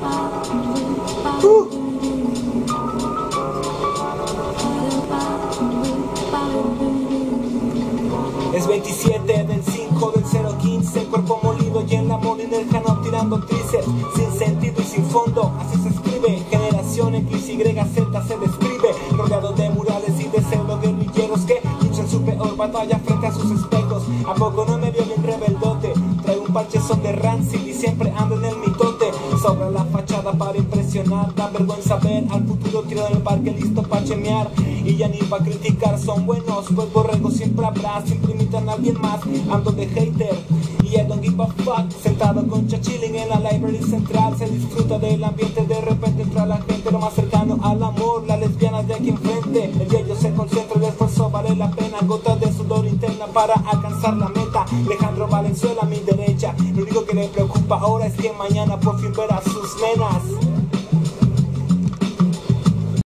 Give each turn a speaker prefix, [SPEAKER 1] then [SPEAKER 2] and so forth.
[SPEAKER 1] Es 27 del 5 del 015, el cuerpo molido y el amor en el canal tirando tríceps, sin sentido y sin fondo, así se escribe. Generación X, Y, Z se describe, rodeado de murales y de pseudo guerrilleros que luchan su peor batalla frente a sus espejos. ¿A poco no me vio bien rebeldote? Traigo un parche son de Rancid y siempre ando en el mitote. Sobra la fachada para impresionar, da vergüenza ver al futuro tirado en el parque listo para chemear. Y ya ni pa' criticar, son buenos, pues borregos siempre habrá, siempre imitan a alguien más. Ando de hater y I don't give a fuck. Sentado con chilling en la library central, se disfruta del ambiente, de repente entra la gente, lo más cercano al amor, las lesbianas de aquí enfrente. El ello se concentra, el esfuerzo vale la pena, gotas de sudor interna para alcanzar la meta. Alejandro Valenzuela a mi derecha, lo único que le preocupa ahora es que mañana por fin verá sus nenas.